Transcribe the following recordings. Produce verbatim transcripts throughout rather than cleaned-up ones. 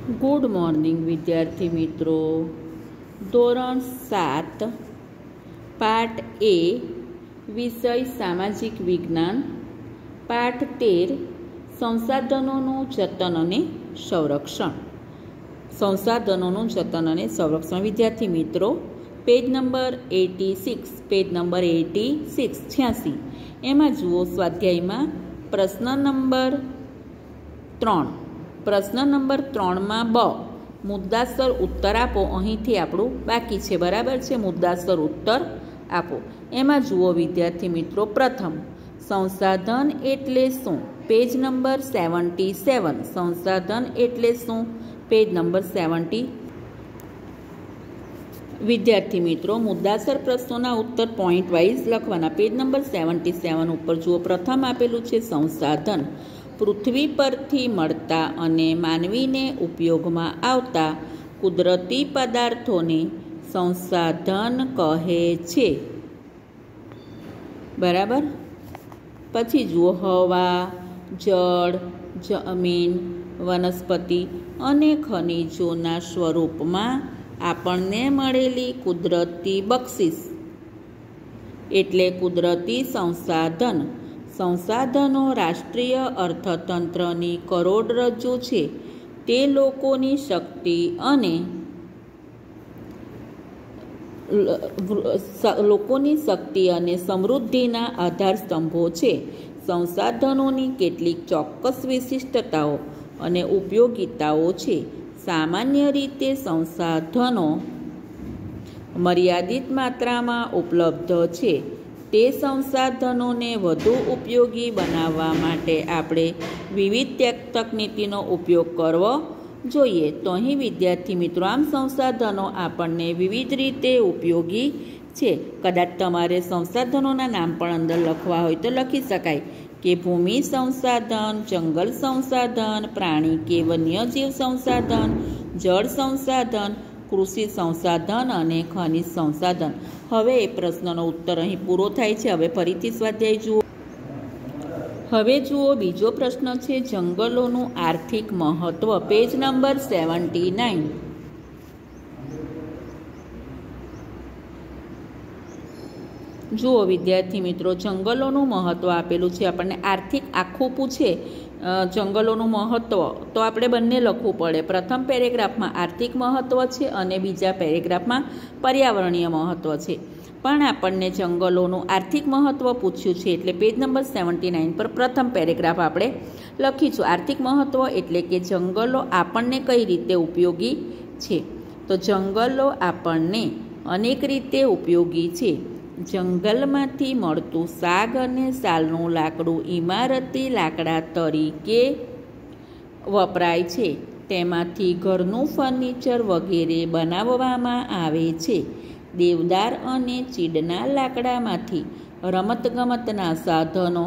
Good morning વિદ્યાર્થી મિત્રો. ધોરણ સાત પાઠ એ વિષય સામાજિક વિજ્ઞાન, પાઠ તેર સંસાધનોનું જતન અને સંરક્ષણ. સંસાધનોનું જતન અને સંરક્ષણ. વિદ્યાર્થી મિત્રો, page number eighty six page number eighty six છ્યાસી એમાં જુઓ સ્વાધ્યાયમાં પ્રશ્ન નંબર ત્રણ પ્રશ્ન નંબર ત્રણમાં બ મુદ્દાસર ઉત્તર આપો. અહીંથી આપણું બાકી છે, બરાબર છે. મુદ્દાસર ઉત્તર આપો. એમાં જુઓ વિદ્યાર્થી મિત્રો, પ્રથમ સંસાધન એટલે શું? Page number seventy seven. સંસાધન એટલે શું? Page number seventy. વિદ્યાર્થી મિત્રો, મુદ્દાસર પ્રશ્નોના ઉત્તર પોઈન્ટ વાઇઝ લખવાના. પેજ નંબર સેવન્ટી સેવન ઉપર જુઓ, પ્રથમ આપેલું છે સંસાધન. પૃથ્વી પરથી મળતા અને માનવીને ઉપયોગમાં આવતા કુદરતી પદાર્થોને સંસાધન કહે છે, બરાબર. પછી જુઓ, હવા, જળ, જમીન, વનસ્પતિ અને ખનિજોના સ્વરૂપમાં આપણને મળેલી કુદરતી બક્ષિસ એટલે કુદરતી સંસાધન. સંસાધનો રાષ્ટ્રીય અર્થતંત્રની કરોડરજ્જુ છે. તે લોકોની શક્તિ અને લોકોની શક્તિ અને સમૃદ્ધિના આધાર સ્તંભો છે. સંસાધનોની કેટલીક ચોક્કસ વિશિષ્ટતાઓ અને ઉપયોગિતાઓ છે. સામાન્ય રીતે સંસાધનો મર્યાદિત માત્રામાં ઉપલબ્ધ છે. તે સંસાધનોને વધુ ઉપયોગી બનાવવા માટે આપણે વિવિધ તકનીકનો ઉપયોગ કરવો જોઈએ. તો અહીં વિદ્યાર્થી મિત્રો, આમ સંસાધનો આપણને વિવિધ રીતે ઉપયોગી છે. કદાચ તમારે સંસાધનોના નામ પણ અંદર લખવા હોય તો લખી શકાય કે ભૂમિ સંસાધન, જંગલ સંસાધન, પ્રાણી કે વન્યજીવ સંસાધન, જળ સંસાધન, કૃષિ સંસાધન અને ખનિજ સંસાધન. હવે એ પ્રશ્નનો ઉત્તર અહીં પૂરો થાય છે. હવે ફરીથી સ્વાધ્યાય જુઓ. હવે જુઓ, બીજો પ્રશ્ન છે જંગલોનું આર્થિક મહત્વ. Page number seventy nine. જુઓ વિદ્યાર્થી મિત્રો, જંગલોનું મહત્વ આપેલું છે આપણને. આર્થિક આખું પૂછે જંગલોનું મહત્વ તો આપણે બંને લખવું પડે. પ્રથમ પેરેગ્રાફમાં આર્થિક મહત્વ છે અને બીજા પેરેગ્રાફમાં પર્યાવરણીય મહત્વ છે. પણ આપણને જંગલોનું આર્થિક મહત્વ પૂછ્યું છે એટલે પેજ નંબર સેવન્ટી નાઇન પર પ્રથમ પેરેગ્રાફ આપણે લખીશું. આર્થિક મહત્વ એટલે કે જંગલો આપણને કઈ રીતે ઉપયોગી છે. તો જંગલો આપણને અનેક રીતે ઉપયોગી છે. જંગલમાંથી મળતું શાક અને સાલનું લાકડું ઇમારતી લાકડા તરીકે વપરાય છે. તેમાંથી ઘરનું ફર્નિચર વગેરે બનાવવામાં આવે છે. દેવદાર અને ચીડના લાકડામાંથી રમતગમતના સાધનો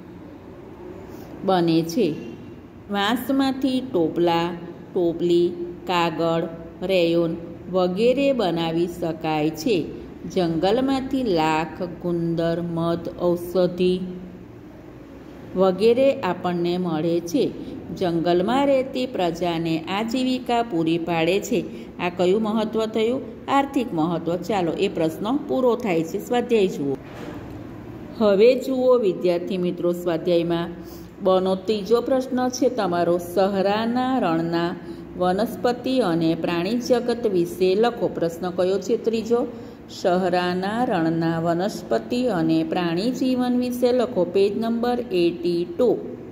બને છે. વાંસમાંથી ટોપલા, ટોપલી, કાગળ, રેયોન વગેરે બનાવી શકાય છે. જંગલમાંથી લાખ, ગુંદર, મધ, ઔષધિ વગેરે આપણને મળે છે. જંગલમાં રહેતી પ્રજાને આજીવિકા પૂરી પાડે છે. આ કયું મહત્વ થયું? આર્થિક મહત્વ. ચાલો, એ પ્રશ્ન પૂરો થાય છે. સ્વાધ્યાય જુઓ. હવે જુઓ વિદ્યાર્થી મિત્રો, સ્વાધ્યાયમાં બનો ત્રીજો પ્રશ્ન છે તમારો. સહરાના રણના વનસ્પતિ અને પ્રાણી જગત વિશે લખો. પ્રશ્ન કયો છે? ત્રીજો. સહરાના રણના વનસ્પતિ અને પ્રાણી જીવન વિશે લખો. Page number eighty two.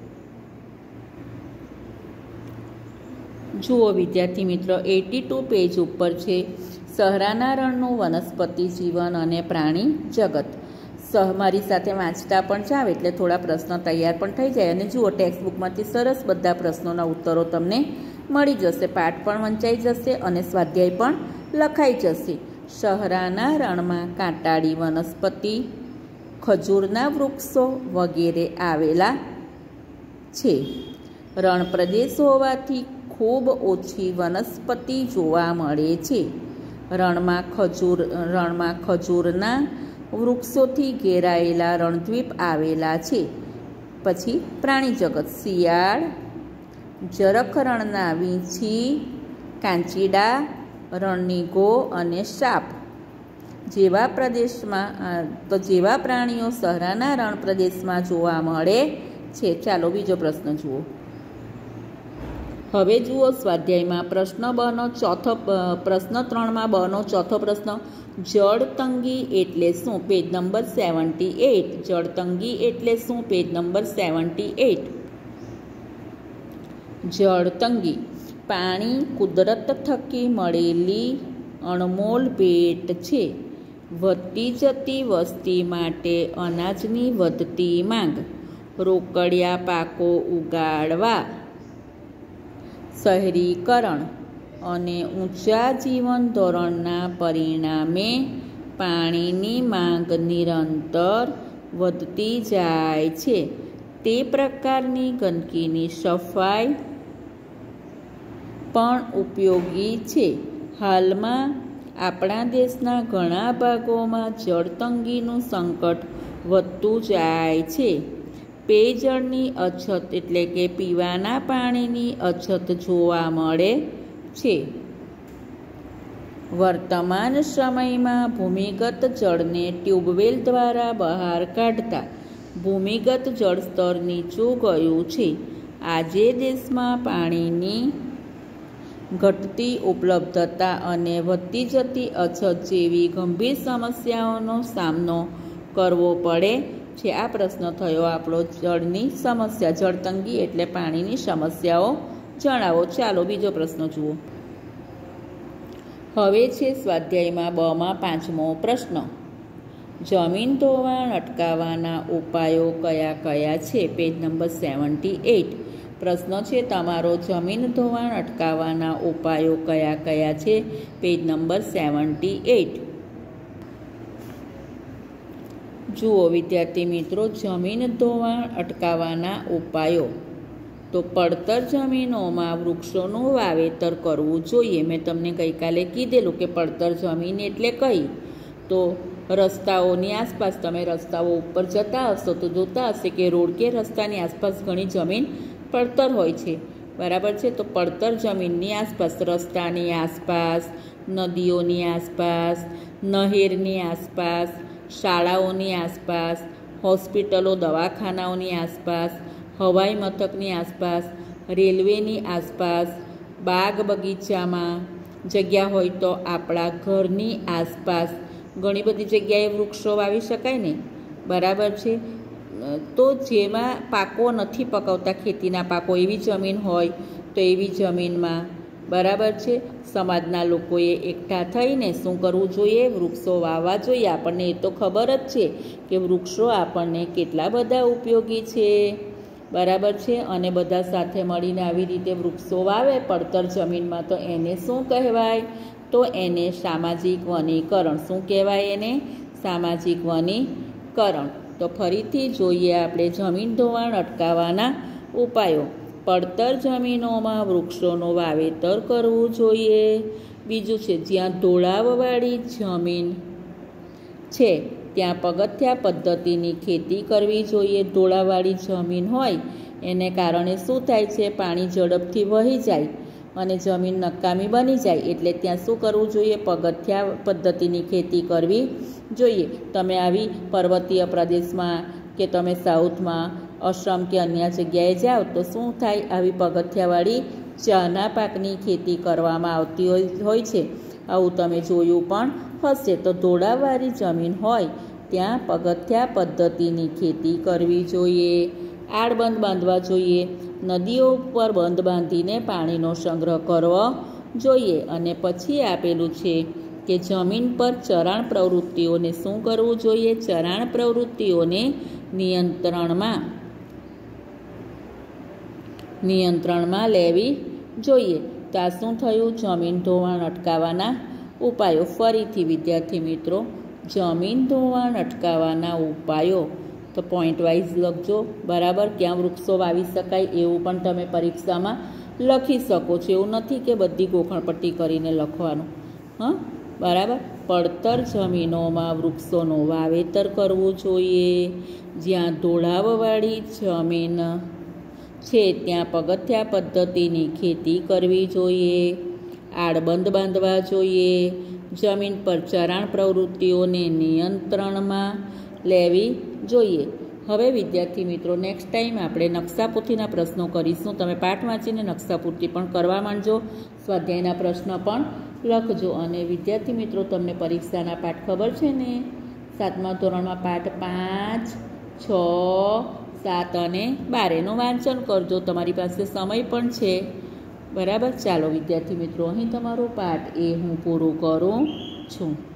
જુઓ વિદ્યાર્થી મિત્રો, એટી ટુ પેજ ઉપર છે સહરાના રણનું વનસ્પતિ જીવન અને પ્રાણી જગત. સહ મારી સાથે વાંચતા પણ જાવ એટલે થોડા પ્રશ્નો તૈયાર પણ થઈ જાય. અને જુઓ, ટેક્સ્ટબુકમાંથી સરસ બધા પ્રશ્નોના ઉત્તરો તમને મળી જશે. પાઠ પણ વંચાઈ જશે અને સ્વાધ્યાય પણ લખાઈ જશે. સહરાના રણમાં કાંટાળી વનસ્પતિ, ખજૂરના વૃક્ષો વગેરે આવેલા છે. રણ પ્રદેશ હોવાથી ખૂબ ઓછી વનસ્પતિ જોવા મળે છે. રણમાં ખજૂર રણમાં ખજૂરના વૃક્ષોથી ઘેરાયેલા રણદ્વીપ આવેલા છે. પછી પ્રાણી જગત. શિયાળ, ઝરખરણના વીંછી, કાંચીડા, રણની ગો અને સાપ જેવા પ્રદેશમાં તો જેવા પ્રાણીઓ સહરાના રણ પ્રદેશમાં જોવા મળે છે. ચાલો બીજો પ્રશ્ન જુઓ. હવે જુઓ સ્વાધ્યાયમાં પ્રશ્ન બનો ચોથો પ્રશ્ન ત્રણમાં બનો ચોથો પ્રશ્ન જળતંગી એટલે શું? Page number seventy eight. જળતંગી એટલે શું? Page number seventy eight. જળતંગી પાણી કુદરત થકી મળેલી અણમોલ ભેટ છે. વધતી જતી વસ્તી માટે અનાજની વધતી માંગ, રોકડિયા પાકો ઉગાડવા, શહેરીકરણ અને ઊંચા જીવન ધોરણના પરિણામે પાણીની માંગ નિરંતર વધતી જાય છે. તે પ્રકારની ગંદકીની સફાઈ પણ ઉપયોગી છે. હાલમાં આપણા દેશના ઘણા ભાગોમાં જળતંગીનું સંકટ વધતું જાય છે. પેયજળની અછત એટલે કે પીવાના પાણીની અછત જોવા મળે છે. વર્તમાન સમયમાં ભૂમિગત જળને ટ્યુબવેલ દ્વારા બહાર કાઢતા ભૂમિગત જળસ્તર નીચું ગયું છે. આજે દેશમાં પાણીની ઘટતી ઉપલબ્ધતા અને વધતી જતી અછત જેવી ગંભીર સમસ્યાઓનો સામનો કરવો પડે છે. આ પ્રશ્ન થયો આપણો જળની સમસ્યા, જળતંગી એટલે પાણીની સમસ્યાઓ જણાવો. ચાલો બીજો પ્રશ્ન જુઓ. હવે છે સ્વાધ્યાયમાં બમાં પાંચમો પ્રશ્ન જમીન ધોવાણ અટકાવવાના ઉપાયો કયા કયા છે? Page number seventy eight. પ્રશ્ન છે તમારો જમીન ધોવાણ અટકાવવાના ઉપાયો કયા કયા છે? Page number seventy eight. જુઓ વિદ્યાર્થી મિત્રો, જમીન ધોવાણ અટકાવવાના ઉપાયો તો પડતર જમીનોમાં વૃક્ષોનું વાવેતર કરવું જોઈએ. મેં તમને ગઈકાલે કીધેલું કે પડતર જમીન એટલે કઈ, તો રસ્તાઓની આસપાસ તમે રસ્તાઓ ઉપર જતા હશો તો જોતા હશે કે રોડ કે રસ્તાની આસપાસ ઘણી જમીન પડતર હોય છે. બરાબર છે. તો પડતર જમીનની આસપાસ, રસ્તાની આસપાસ, નદીઓની આસપાસ, નહેરની આસપાસ, શાળાઓની આસપાસ, હોસ્પિટલો દવાખાનાઓની આસપાસ, હવાઈ મથકની આસપાસ, રેલવેની આસપાસ, બાગ બગીચામાં જગ્યા હોય તો આપણા ઘરની આસપાસ ઘણી બધી જગ્યાએ વૃક્ષો વાવી શકાય ને. બરાબર છે. તો જેમાં પાકો નથી પકવતા, ખેતીના પાકો, એવી જમીન હોય તો એવી જમીનમાં બરાબર છે સમાજના લોકોએ એકઠા થઈને શું કરવું જોઈએ? વૃક્ષો વાવવા જોઈએ. આપણને એ તો ખબર જ છે કે વૃક્ષો આપણને કેટલા બધા ઉપયોગી છે. બરાબર છે. અને બધા સાથે મળીને આવી રીતે વૃક્ષો વાવે પડતર જમીનમાં તો એને શું કહેવાય? તો એને સામાજિક વનીકરણ. શું કહેવાય એને? સામાજિક વનીકરણ. તો ફરીથી જોઈએ આપણે જમીન ધોવાણ અટકાવવાના ઉપાયો. પડતર જમીનોમાં વૃક્ષોનું વાવેતર કરવું જોઈએ. બીજું છે જ્યાં ઢોળાવવાળી જમીન છે ત્યાં પગથિયા પદ્ધતિની ખેતી કરવી જોઈએ. ઢોળાવવાળી જમીન હોય એને કારણે શું થાય છે? પાણી ઝડપથી વહી જાય અને જમીન નકામી બની જાય. એટલે ત્યાં શું કરવું જોઈએ? પગથિયા પદ્ધતિની ખેતી કરવી જોઈએ. તમે આવી પર્વતીય પ્રદેશમાં કે તમે સાઉથમાં અસમ કે અન્ય જગ્યાએ જાઓ તો શું થાય? આવી પગથિયાવાળી ચાના પાકની ખેતી કરવામાં આવતી હોય છે. આવું તમે જોયું પણ હશે. તો ઢોળાવવાળી જમીન હોય ત્યાં પગથિયા પદ્ધતિની ખેતી કરવી જોઈએ. આડબંધ બાંધવા જોઈએ. નદીઓ ઉપર બંધ બાંધીને પાણીનો સંગ્રહ કરવો જોઈએ. અને પછી આપેલું છે કે જમીન પર ચરાણ પ્રવૃત્તિઓને શું કરવું જોઈએ? ચરાણ પ્રવૃત્તિઓને નિયંત્રણમાં નિયંત્રણમાં લેવી જોઈએ. તો આ શું થયું? જમીન ધોવાણ અટકાવવાના ઉપાયો. ફરીથી વિદ્યાર્થી મિત્રો, જમીન ધોવાણ અટકાવવાના ઉપાયો તો પોઈન્ટ વાઇઝ લખજો. બરાબર. ક્યાં વૃક્ષો વાવી શકાય એવું પણ તમે પરીક્ષામાં લખી શકો છો. એવું નથી કે બધી ગોખણપટ્ટી કરીને લખવાનું. હા, બરાબર. પડતર જમીનોમાં વૃક્ષોનું વાવેતર કરવું જોઈએ. જ્યાં ઢોળાવવાળી જમીન છે ત્યાં પગથિયા પદ્ધતિની ખેતી કરવી જોઈએ, આડબંધ બાંધવા જોઈએ, જમીન પર ચરાણ પ્રવૃત્તિઓને નિયંત્રણમાં લેવી જોઈએ. હવે વિદ્યાર્થી મિત્રો નેક્સ્ટ ટાઈમ આપણે નકશાપોથીના પ્રશ્નો કરીશું. તમે પાઠ વાંચીને નકશાપૂર્તિ પણ કરવા માંડજો, સ્વાધ્યાયના પ્રશ્ન પણ લખજો. અને વિદ્યાર્થી મિત્રો તમને પરીક્ષાના પાઠ ખબર છે ને, સાતમા ધોરણમાં પાઠ પાંચ, છ, સાત અને બાર એનું વાંચન કરજો. તમારી પાસે સમય પણ છે. બરાબર. ચાલો વિદ્યાર્થી મિત્રો, અહીં તમારો પાઠ એ હું પૂરું કરું છું.